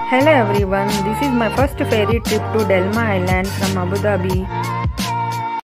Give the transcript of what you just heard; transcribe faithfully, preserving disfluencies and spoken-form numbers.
Hello everyone, this is my first ferry trip to Delma Island from Abu Dhabi.